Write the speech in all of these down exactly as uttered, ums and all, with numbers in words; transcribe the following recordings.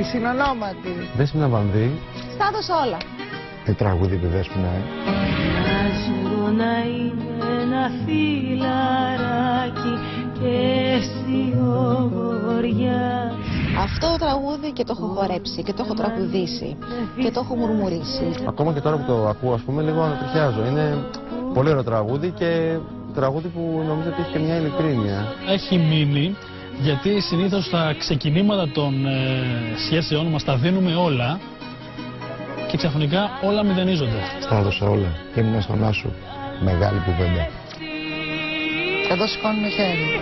συνονόματη. Δέσποινα Βανδύ. Στα έδωσα όλα. Τι τραγούδι τη Δέσποινα, ε. Άσχο να είναι ένα φιλαράκι και αισιογοριά. Αυτό το τραγούδι και το έχω χορέψει και το έχω τραγουδήσει και το έχω μουρμουρίσει. Ακόμα και τώρα που το ακούω, ας πούμε, λίγο ανατριχιάζω. Είναι πολύ ωραίο τραγούδι και τραγούδι που νομίζω ότι έχει και μια ειλικρίνεια. Έχει μείνει γιατί συνήθως στα ξεκινήματα των ε, σχέσεών μας τα δίνουμε όλα και ξαφνικά όλα μηδενίζονται. Στα έδωσα όλα. Ήμουν στον Άσο. Μεγάλη κουβέντα. Εδώ σηκώνουμε χέρι.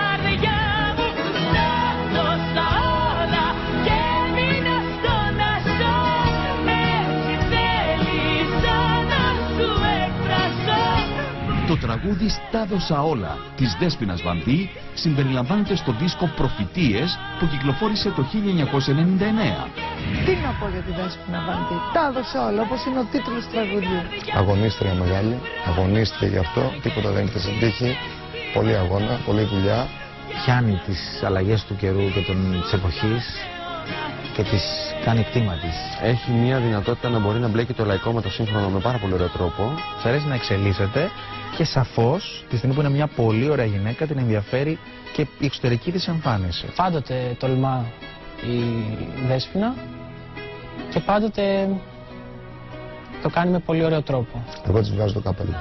Το τραγούδι «Στα δώσα όλα» της Δέσποινας Βανδύ συμπεριλαμβάνεται στο δίσκο «Προφητείες» που κυκλοφόρησε το χίλια εννιακόσια ενενήντα εννέα. Τι να πω για τη Δέσποινα Βανδύ, τα έδωσα όλα, όπως είναι ο τίτλος του τραγουδιού. Αγωνίστρια μεγάλη, αγωνίστηκε γι' αυτό, τίποτα δεν ήρθε στην τύχη. Πολύ αγώνα, πολλή δουλειά. Πιάνει τις αλλαγές του καιρού και των, της εποχής και τις κάνει κτήμα της. Έχει μια δυνατότητα να μπορεί να μπλέκει το λαϊκό με το σύγχρονο με πάρα πολύ ωραίο τρόπο. Της αρέσει να εξελίσσεται και σαφώς τη στιγμή που είναι μια πολύ ωραία γυναίκα την ενδιαφέρει και η εξωτερική της εμφάνιση. Πάντοτε τολμά η Δέσποινα και πάντοτε το κάνει με πολύ ωραίο τρόπο. Εγώ της βγάζω το καπέλο.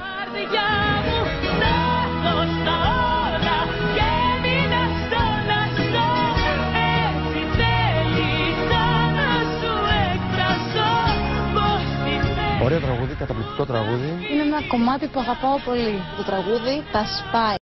Ωραίο τραγούδι, καταπληκτικό τραγούδι. Είναι ένα κομμάτι που αγαπάω πολύ. Το τραγούδι τα σπάει.